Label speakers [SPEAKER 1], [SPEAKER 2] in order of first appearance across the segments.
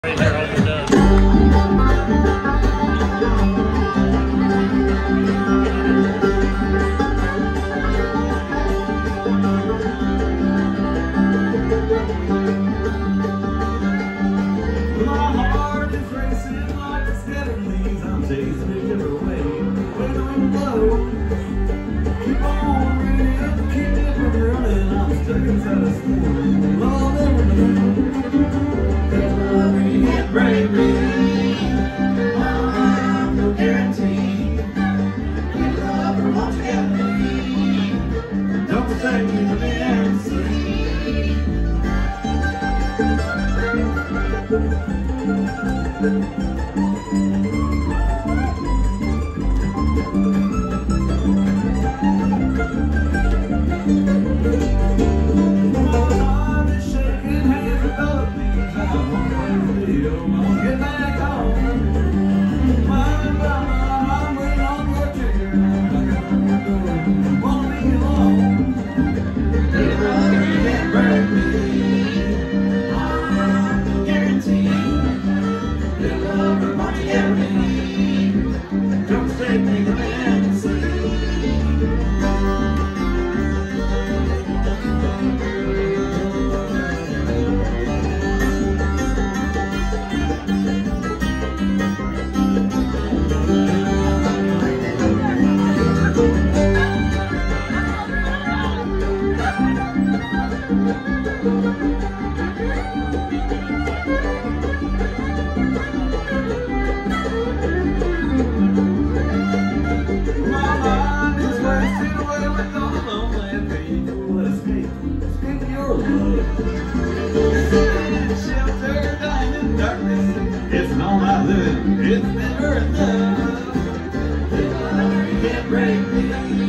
[SPEAKER 1] Right there, all you're done.
[SPEAKER 2] My heart is racing like the scattered leaves. I'm chasing it every way. When the wind blows, keep on reading, keep it from running. I'm stuck inside a storm. Love never knows. That love you can't break me. I'm no guarantee. Your love won't get me. Don't take me to the end. It's all my living, it's never enough. You can't break me.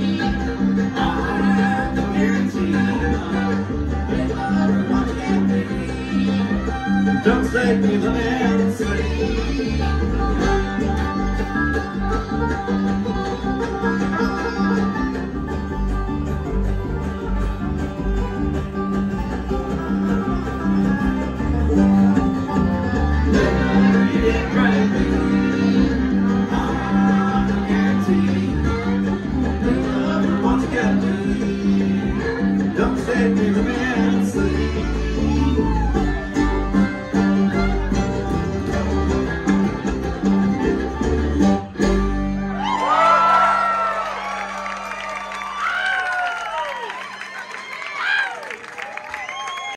[SPEAKER 2] I'm no guarantee. Your love won't get me. Don't take me the land.